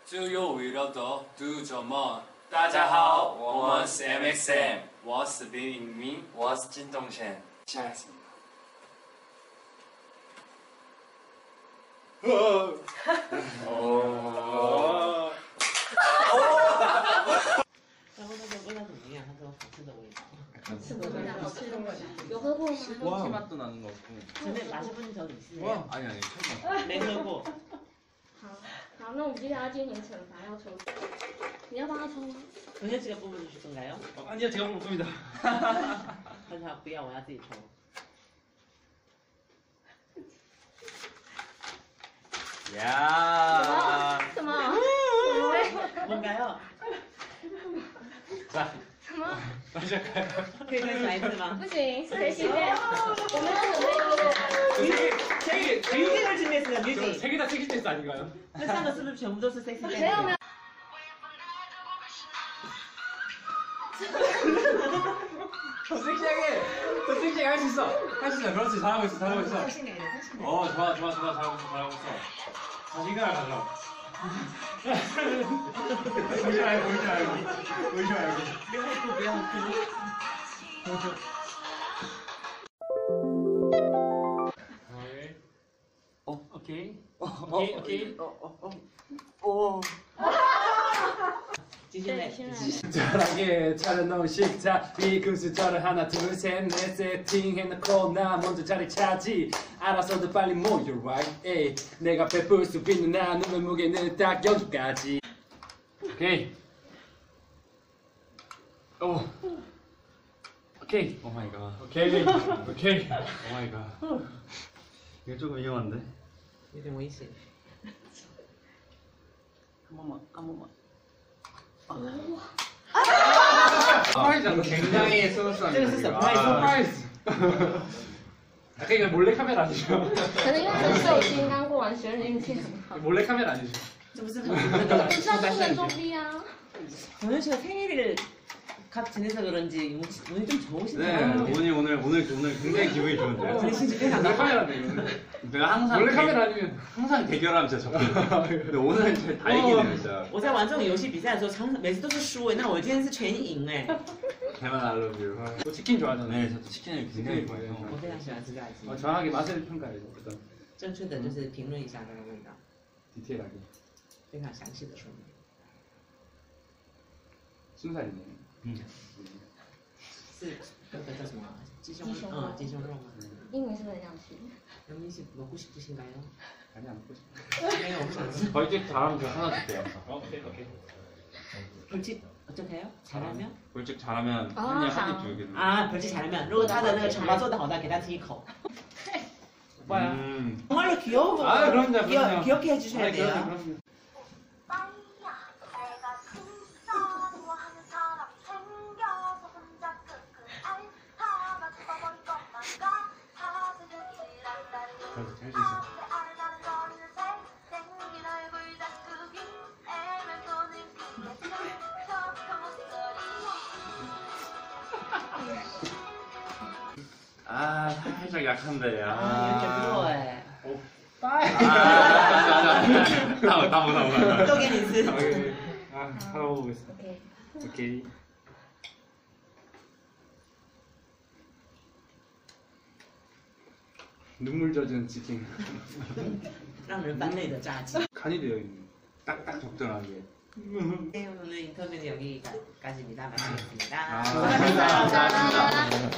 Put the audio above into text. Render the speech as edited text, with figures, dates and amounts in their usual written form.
只有为了的读着梦。大家好，我们是 MXM， 我是林颖明， 我是金东贤。下一次。 然后那个味道怎么样？它跟好吃的味道。 什么味道？好吃的味道？有喝过吗？ 스포츠 맛도 나는 거 같고. 전에 마셔본 적 있으세요? 와, 아니 처음. 没喝过。 好，那我们接下来进行惩罚，要抽。你要帮他抽吗？ 정현 씨가 뽑아주실 건가요? 아니요, 제가 먹을 겁니다. 他说不要，我要自己抽。 야. 什么？ 뭔가요? 자, 什么？ 시작할까요? 可以再来一次吗？ 不行，谁先？我们要准备一个。 뮤직을 준비했어요. 뮤직. 3개 다 섹시 댄스 아닌가요? 那3个是不是全部都是 섹시 댄스? 没有没有。 더 섹시하게 할 수 있어. 할 수 있어. 그렇지. 잘하고 있어. 잘하고 있어. 좋아. 잘하고 있어. 자신감을 가져. 보이지 말고. 오케이. 继续来。 잘하게 차려놓은 식탁 비금 숫자를 하나 둘셋넷 세팅해놓고 나 먼저 자리 차지 알아서도 빨리 모여 right 에이 내가 베풀 수 있는 나눔의 무게는 딱 여기까지 오케이 오케이 오 마이 갓. 오케이 오 마이 갓. 이거 조금 위험한데? 有点危险。 한 번만. 서프라이즈 굉장히 스무스한 这个是 surprise。 이거 몰래카메라 아니죠? 可能因为这是手机刚过完学，运气很好。 몰래카메라 아니죠? 这不是那个你知道不能作弊啊。 정현 씨가 생일을 각 지내서 그런지 운이 좀 좋으시네요. 네, 오늘 굉장히 기분이 좋은데요. 근데 진짜 꽤 안 나빠. 몰래카메라네 이거는 내가 항상 몰래카메라 아니면 항상 대결하면 진짜 졌거든요. 근데 오늘은 진짜 다 이기네요, 진짜. 我在玩这种游戏比赛的时候，每次都是输哎，那我今天是全赢哎。 대만 I love you. 또 치킨 좋아하잖아요. 네, 저도 치킨을 굉장히 좋아해요. 我非常喜欢吃炸鸡。 정확하게 맛을 평가해요. 일단 正确的就是评论一下它的味道， 디테일하게. 非常详细的说明。 순살이네. 是那个叫什么鸡胸肉吗？ 英文是不是很想吃？ 영민 씨 먹고 싶으신가요? 아니 안 먹고 싶어. 네, 없어요. 벌집 잘하면 저 하나 줄게요. 오케이. 벌집 어떡해요? 잘하면? 벌칙 잘하면 아, 한입 주게. 아, 벌집 잘하면. 如果他的那个惩罚做得好的，给他吃一口。 오빠야. 정말로 귀여워. 아, 그럼요. 귀엽게 해주셔야 아니, 돼요. 그럼요. 그래서 할수 있어. 아, 살짝 약한데. 아, 이렇게 다음. 또给你吃。 아, 살아보겠어. 오케이. 눈물 젖은 치킨. 让人翻泪的炸鸡。 간이 되어 있는. 딱딱 적절하게. 네, 오늘 인터뷰는 여기까지입니다. 마치겠습니다. 감사합니다.